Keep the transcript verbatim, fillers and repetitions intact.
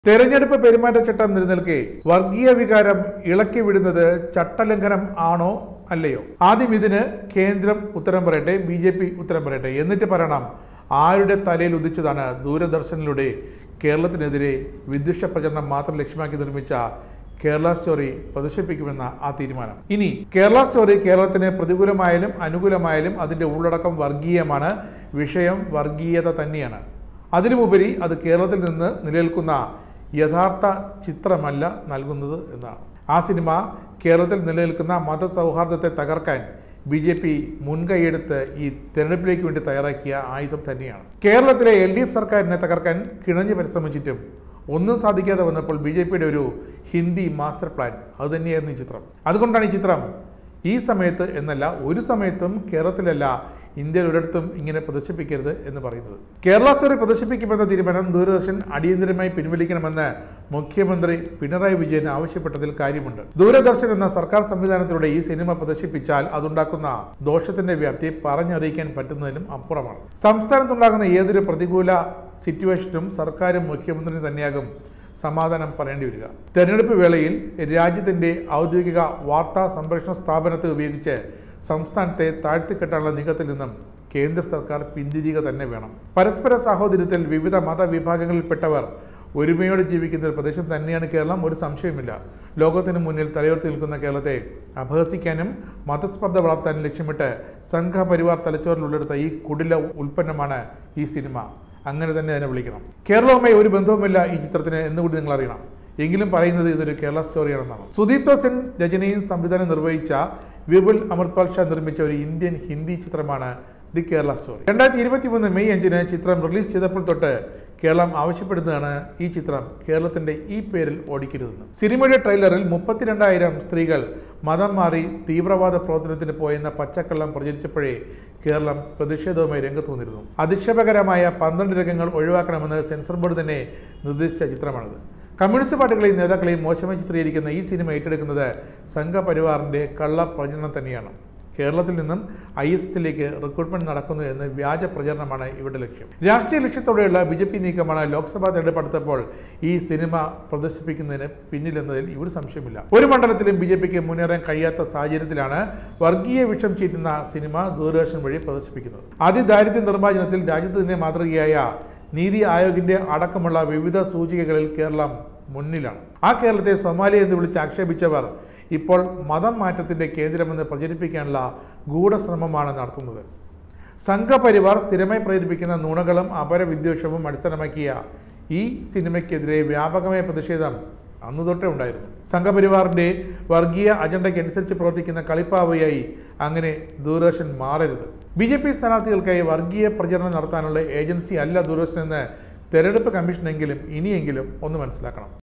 തെരഞ്ഞെടുപ്പ് പെരുമാറ്റച്ചട്ടം നിലനിൽക്കെ വർഗീയ വികാരം ഇളക്കി വിടുന്നത് ചട്ടലംഘനം ആണോ അല്ലയോ? ആദ്യം ഇതിന് കേന്ദ്രം ഉത്തരം പറയട്ടെ, ബി ജെ പി ഉത്തരം പറയട്ടെ, എന്നിട്ട് പറയണം ആരുടെ തലയിൽ ഉദിച്ചതാണ് ദൂരദർശനിലൂടെ കേരളത്തിനെതിരെ വിദ്വേഷ പ്രചരണം മാത്രം ലക്ഷ്യമാക്കി നിർമ്മിച്ച കേരള സ്റ്റോറി പ്രദർശിപ്പിക്കുമെന്ന ആ തീരുമാനം. ഇനി കേരള സ്റ്റോറി കേരളത്തിന് പ്രതികൂലമായാലും അനുകൂലമായാലും അതിൻ്റെ ഉള്ളടക്കം വർഗീയമാണ്, വിഷയം വർഗീയത തന്നെയാണ്. അതിനുമുപരി അത് കേരളത്തിൽ നിന്ന് നിലനിൽക്കുന്ന യഥാർത്ഥ ചിത്രമല്ല നൽകുന്നത് എന്നാണ്. ആ സിനിമ കേരളത്തിൽ നിലനിൽക്കുന്ന മതസൗഹാർദ്ദത്തെ തകർക്കാൻ ബി ജെ പി മുൻകൈയെടുത്ത് ഈ തെരഞ്ഞെടുപ്പിലേക്ക് വേണ്ടി തയ്യാറാക്കിയ ആയുധം തന്നെയാണ്. കേരളത്തിലെ എൽ ഡി എഫ് സർക്കാരിനെ തകർക്കാൻ കിണഞ്ഞ് പരിശ്രമിച്ചിട്ടും ഒന്നും സാധിക്കാതെ വന്നപ്പോൾ ബി ജെ പിയുടെ ഒരു ഹിന്ദി മാസ്റ്റർ പ്ലാൻ അതുതന്നെയായിരുന്നു ഈ ചിത്രം. അതുകൊണ്ടാണ് ഈ ചിത്രം ഈ സമയത്ത് എന്നല്ല ഒരു സമയത്തും കേരളത്തിലല്ല ഇന്ത്യയിൽ ഒരിടത്തും ഇങ്ങനെ പ്രദർശിപ്പിക്കരുത് എന്ന് പറയുന്നത്. കേരള സ്റ്റോറി പ്രദർശിപ്പിക്കുമെന്ന തീരുമാനം ദൂരദർശൻ അടിയന്തരമായി പിൻവലിക്കണമെന്ന് മുഖ്യമന്ത്രി പിണറായി വിജയൻ ആവശ്യപ്പെട്ടതിൽ കാര്യമുണ്ട്. ദൂരദർശൻ എന്ന സർക്കാർ സംവിധാനത്തിലൂടെ ഈ സിനിമ പ്രദർശിപ്പിച്ചാൽ അതുണ്ടാക്കുന്ന ദോഷത്തിന്റെ വ്യാപ്തി പറഞ്ഞറിയിക്കാൻ പറ്റുന്നതിലും അപ്പുറമാണ്. സംസ്ഥാനത്തുണ്ടാകുന്ന ഏതൊരു പ്രതികൂല സിറ്റുവേഷനും സർക്കാരും മുഖ്യമന്ത്രി തന്നെയാകും സമാധാനം പറയേണ്ടി വരിക. തെരഞ്ഞെടുപ്പ് വേളയിൽ രാജ്യത്തിന്റെ ഔദ്യോഗിക വാർത്താ സംപ്രേഷണ സ്ഥാപനത്തെ ഉപയോഗിച്ച് സംസ്ഥാനത്തെ താഴ്ത്തിക്കെട്ടാനുള്ള നീക്കത്തിൽ നിന്നും കേന്ദ്ര സർക്കാർ പിന്തിരിയുക തന്നെ വേണം. പരസ്പര സാഹോദര്യത്തിൽ വിവിധ മതവിഭാഗങ്ങളിൽപ്പെട്ടവർ ഒരുമയോടെ ജീവിക്കുന്ന ഒരു പ്രദേശം തന്നെയാണ് കേരളം, ഒരു സംശയമില്ല. ലോകത്തിന് മുന്നിൽ തലയുയർത്തി നിൽക്കുന്ന കേരളത്തെ അപഹസിക്കാനും മതസ്പർദ്ധ വളർത്താനും ലക്ഷ്യമിട്ട് സംഘപരിവാർ തലച്ചോറിലുള്ളെടുത്ത ഈ കുടില ഉൽപ്പന്നമാണ് ഈ സിനിമ. അങ്ങനെ തന്നെ അതിനെ വിളിക്കണം. കേരളവുമായി ഒരു ബന്ധവുമില്ല ഈ ചിത്രത്തിന് എന്നുകൂടി നിങ്ങൾ അറിയണം. എങ്കിലും പറയുന്നത് ഇതൊരു കേരള സ്റ്റോറിയാണെന്നാണ്. സുദീപ്തോ സെൻ രചനയും സംവിധാനം നിർവഹിച്ച വിപുൽ അമൃത്പാൽ ഷാ നിർമ്മിച്ച ഒരു ഇന്ത്യൻ ഹിന്ദി ചിത്രമാണ് ദി കേരള സ്റ്റോറി. രണ്ടായിരത്തി ഇരുപത്തി മൂന്ന് മെയ് അഞ്ചിന് ചിത്രം റിലീസ് ചെയ്തപ്പോൾ തൊട്ട് കേരളം ആവശ്യപ്പെടുന്നതാണ് ഈ ചിത്രം കേരളത്തിന്റെ ഈ പേരിൽ ഓടിക്കരുതെന്ന്. സിനിമയുടെ ട്രെയിലറിൽ മുപ്പത്തിരണ്ടായിരം സ്ത്രീകൾ മതം മാറി തീവ്രവാദ പ്രവർത്തനത്തിന് പോയെന്ന പച്ചക്കള്ളം പ്രചരിച്ചപ്പോഴേ കേരളം പ്രതിഷേധവുമായി രംഗത്ത് വന്നിരുന്നു. അധിക്ഷേപകരമായ പന്ത്രണ്ട് രംഗങ്ങൾ ഒഴിവാക്കണമെന്ന് സെൻസർ ബോർഡ് തന്നെ നിർദ്ദേശിച്ച ചിത്രമാണിത്. കമ്മ്യൂണിസ്റ്റ് പാർട്ടികളെയും നേതാക്കളെയും മോശമായി ചിത്രീകരിക്കുന്ന ഈ സിനിമ ഏറ്റെടുക്കുന്നത് സംഘപരിവാറിന്റെ കള്ള പ്രചരണം തന്നെയാണ്. കേരളത്തിൽ നിന്നും ഐ എസ് എസിലേക്ക് റിക്രൂട്ട്മെന്റ് നടക്കുന്നു എന്ന് വ്യാജ പ്രചരണമാണ് ഇവരുടെ ലക്ഷ്യം. രാഷ്ട്രീയ ലക്ഷ്യത്തോടെയുള്ള ബി ജെ പി നീക്കമാണ് ലോക്സഭാ തെരഞ്ഞെടുപ്പ് അടുത്തപ്പോൾ ഈ സിനിമ പ്രദർശിപ്പിക്കുന്നതിന് പിന്നിലെന്നതിൽ ഒരു സംശയമില്ല. ഒരു മണ്ഡലത്തിലും ബി ജെ പിക്ക് മുന്നേറാൻ കഴിയാത്ത സാഹചര്യത്തിലാണ് വർഗീയ വിഷം ചീറ്റുന്ന സിനിമ ദൂരദർശൻ വഴി പ്രദർശിപ്പിക്കുന്നത്. അതിദാരിദ്ര്യ നിർമ്മാർജ്ജനത്തിൽ രാജ്യത്ത് തന്നെ മാതൃകയായ നീതി ആയോഗിന്റെ അടക്കമുള്ള വിവിധ സൂചികകളിൽ കേരളം മുന്നിലാണ്. ആ കേരളത്തെ സൊമാലിയ എന്ന് വിളിച്ച് ആക്ഷേപിച്ചവർ ഇപ്പോൾ മതം മാറ്റത്തിന്റെ കേന്ദ്രമെന്ന് പ്രചരിപ്പിക്കാനുള്ള ഗൂഢശ്രമമാണ് നടത്തുന്നത്. സംഘപരിവാർ സ്ഥിരമായി പ്രചരിപ്പിക്കുന്ന നുണകളും അപരവിദ്വേഷവും അടിസ്ഥാനമാക്കിയ ഈ സിനിമയ്ക്കെതിരെ വ്യാപകമായ പ്രതിഷേധം അന്നു തൊട്ടേ ഉണ്ടായിരുന്നു. സംഘപരിവാറിന്റെ വർഗീയ അജണ്ടയ്ക്ക് അനുസരിച്ച് പ്രവർത്തിക്കുന്ന കളിപ്പാവയായി അങ്ങനെ ദൂരദർശൻ മാറരുത്. ബി ജെ പി സ്ഥാനാർത്ഥികൾക്കായി വർഗീയ പ്രചരണം നടത്താനുള്ള ഏജൻസി അല്ല ദൂരദർശൻ എന്ന് തെരഞ്ഞെടുപ്പ് കമ്മീഷനെങ്കിലും ഇനിയെങ്കിലും ഒന്ന് മനസ്സിലാക്കണം.